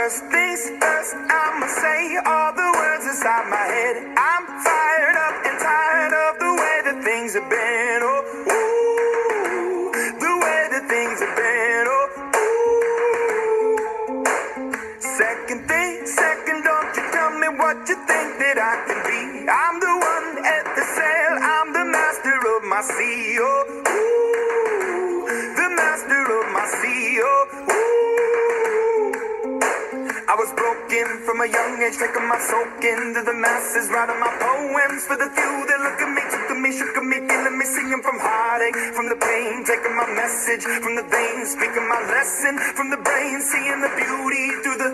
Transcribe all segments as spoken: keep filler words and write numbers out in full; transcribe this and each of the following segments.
First things first, I'ma say all the words inside my head. I'm fired up and tired of the way that things have been. Oh, ooh, the way that things have been. Oh, ooh. Second thing, second, don't you tell me what you think that I can be. I'm the one at the sail, I'm the master of my sea. Oh, ooh, the master of my sea. Oh, ooh. I was broken from a young age, taking my soak into the masses, writing my poems for the few that look at me, took to me, shook at me, feeling me, singing from heartache, from the pain, taking my message from the veins, speaking my lesson from the brain, seeing the beauty through the...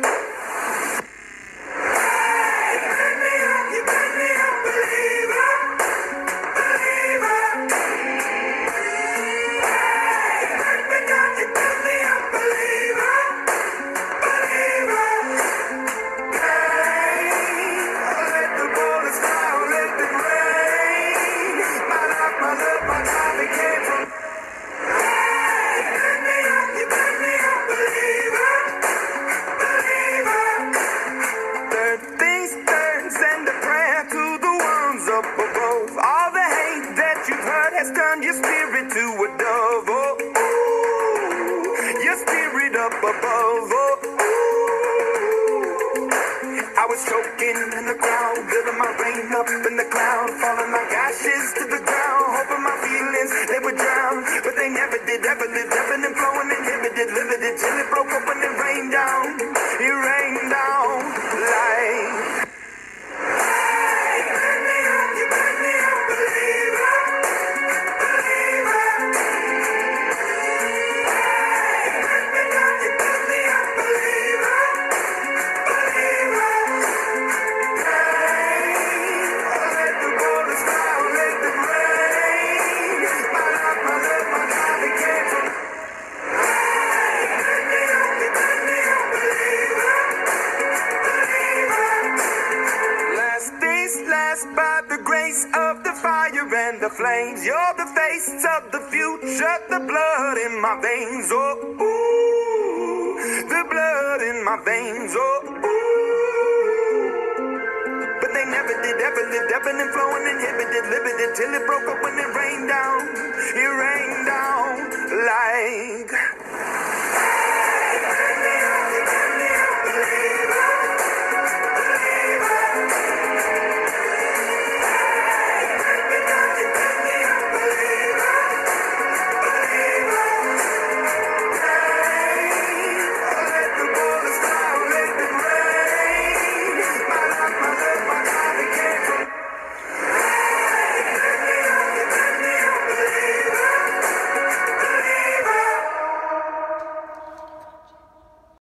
Turn your spirit to a dove, oh, ooh, your spirit up above, oh, ooh. I was choking in the crowd, building my rain up in the cloud, falling like ashes to the ground, hoping my feelings, they would drown, but they never did, ever lived, ebbing and flowing, inhibited, limited, till it broke up and it rained down, it rained down like... By the grace of the fire and the flames, you're the face of the future, the blood in my veins, oh, ooh, the blood in my veins, oh, ooh. But they never did, ever lived, ebbing and flowing, inhibited, limited, till it broke up when it rained down, it rained.